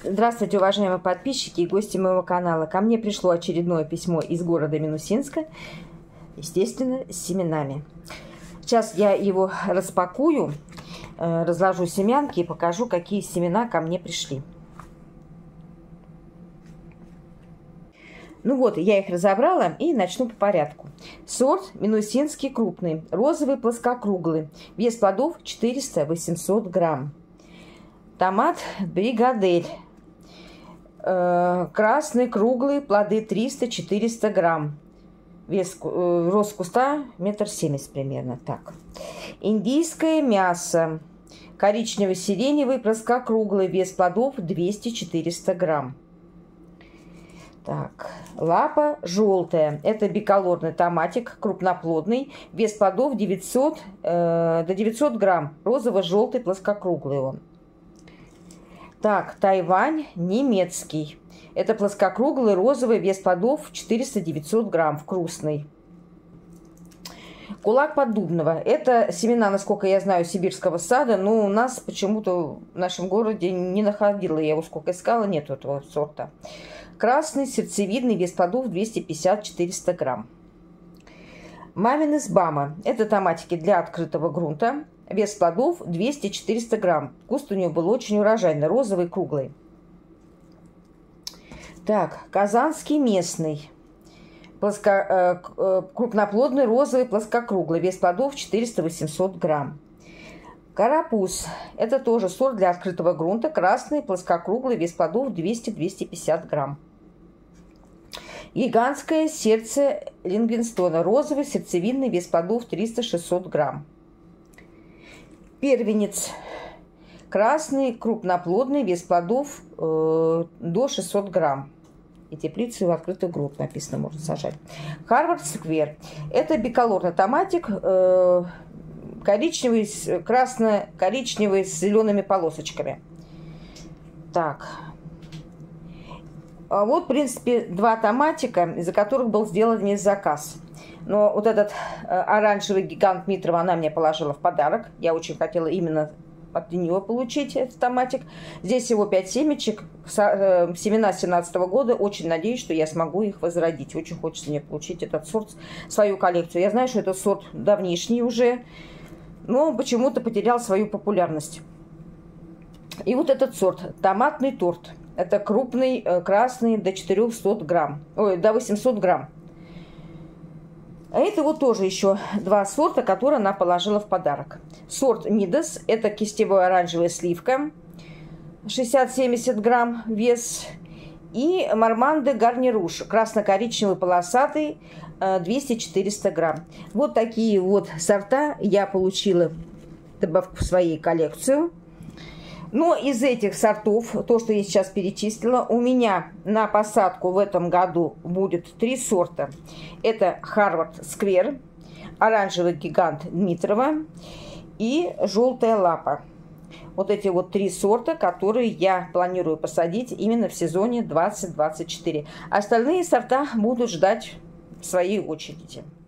Здравствуйте, уважаемые подписчики и гости моего канала. Ко мне пришло очередное письмо из города Минусинска, естественно, с семенами. Сейчас я его распакую, разложу семянки и покажу, какие семена ко мне пришли. Ну вот, я их разобрала и начну по порядку. Сорт Минусинский крупный, розовый плоскокруглый, вес плодов 400-800 грамм. Томат Бригадель, красный, круглый, плоды 300-400 грамм. Вес, рост куста 1,70 м примерно. Так. Индийское мясо, коричнево-сиреневый, плоскокруглый, вес плодов 200-400 грамм. Так, лапа желтая. Это биколорный томатик, крупноплодный. Вес плодов 900 до 900 грамм. Розово-желтый, плоскокруглый он. Так, Тайвань немецкий. Это плоскокруглый, розовый, вес плодов 400-900 грамм, вкусный. Кулак поддубного. Это семена, насколько я знаю, сибирского сада, но у нас почему-то в нашем городе не находила. Я его сколько искала, нет этого сорта. Красный, сердцевидный, вес плодов 250-400 грамм. Мамин Избама. Это томатики для открытого грунта. Вес плодов 200-400 грамм. Вкус у нее был очень урожайный, розовый, круглый. Так, Казанский местный. Крупноплодный, розовый, плоскокруглый. Вес плодов 400-800 грамм. Карапуз. Это тоже сорт для открытого грунта. Красный, плоскокруглый, вес плодов 200-250 грамм. Гигантское сердце Ливингстона. Розовый, сердцевидный, вес плодов 300-600 грамм. Первенец. Красный, крупноплодный, вес плодов до 600 грамм. И теплицу в открытый грунт написано, можно сажать. Харвард Сквер. Это биколорный томатик, коричневый, красно-коричневый с зелеными полосочками. Так. А вот, в принципе, два томатика, из-за которых был сделан весь заказ. Но вот этот оранжевый гигант Митрова она мне положила в подарок. Я очень хотела именно от нее получить этот томатик. Здесь всего 5 семечек, семена 2017 года. Очень надеюсь, что я смогу их возродить. Очень хочется мне получить этот сорт в свою коллекцию. Я знаю, что этот сорт давнишний уже, но почему-то потерял свою популярность. И вот этот сорт, томатный торт. Это крупный, красный, до 400 грамм. Ой, до 800 грамм. А это вот тоже еще два сорта, которые она положила в подарок. Сорт Мидас. Это кистевая оранжевая сливка. 60-70 грамм вес. И Марманде Гарнируш. Красно-коричневый полосатый. 200-400 грамм. Вот такие вот сорта я получила добавку в свою коллекцию. Но из этих сортов, то, что я сейчас перечислила, у меня на посадку в этом году будет 3 сорта. Это Харвард Сквер, оранжевый гигант Дмитрова и желтая лапа. Вот эти вот 3 сорта, которые я планирую посадить именно в сезоне 2024. Остальные сорта будут ждать в своей очереди.